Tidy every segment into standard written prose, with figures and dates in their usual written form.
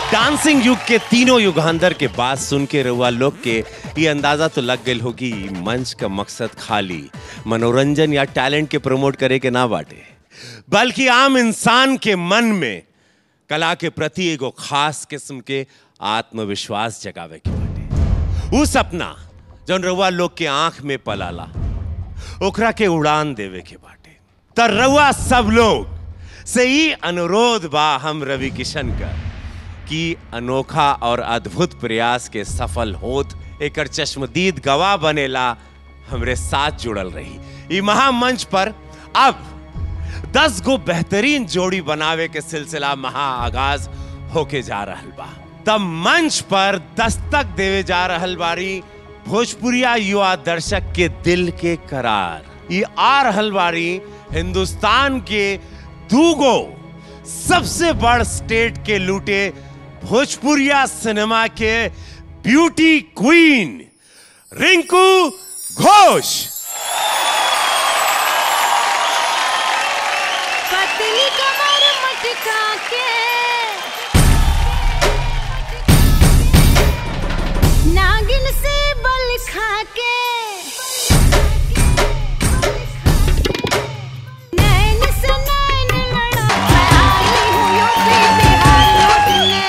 Dancing युग के तीनों युगांधर के बाद सुन के रउआ लोग के ये अंदाजा तो लग गई होगी मंच का मकसद खाली मनोरंजन या टैलेंट के प्रमोट करे के ना बाटे, बल्कि आम इंसान के मन में कला के प्रति एगो खास किस्म के आत्मविश्वास जगावे के बाटे। वो सपना जौन रउआ लोग के आंख में पलाला ओकरा के उड़ान देवे के बाटे। त रउआ सब लोग से ही अनुरोध बा हम रवि किशन का कि अनोखा और अद्भुत प्रयास के सफल होत एकर चश्मदीद गवाह बनेला हमरे साथ जुड़ल रही। ई महामंच पर अब 10 गो बेहतरीन जोड़ी बनावे के सिलसिला महा आगाज होके जा रहल बा। तब मंच पर दस्तक देवे जा रहल बारी भोजपुरिया युवा दर्शक के दिल के करार। ये आ रहल बारी हिंदुस्तान के दूगो सबसे बड़ स्टेट के लूटे भोजपुरिया सिनेमा के ब्यूटी क्वीन रिंकू घोष। पतली कमर मटका के नागिन से बल खा के नैन से नैन लड़ा आई हूँ यूपी बिहार लौटने।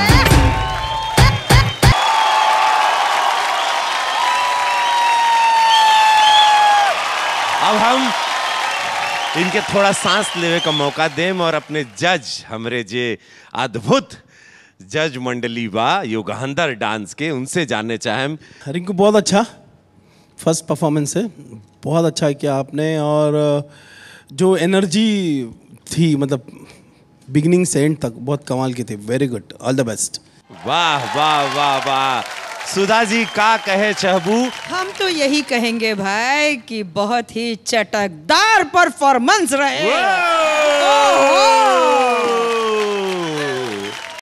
अब हम इनके थोड़ा सांस लेवे का मौका दें और अपने जज हमरे जे अद्भुत जज मंडली बा युगांधर डांस के उनसे जानने चाहें। रिंकू बहुत अच्छा फर्स्ट परफॉर्मेंस है, बहुत अच्छा किया आपने और जो एनर्जी थी मतलब बिगिनिंग से एंड तक बहुत कमाल की थी। Very good, all the best. वाह वाह वाह वाह। सुधा जी का कहे चहबू? हम तो यही कहेंगे भाई कि बहुत ही चटकदार परफॉर्मेंस रहे। ओहो!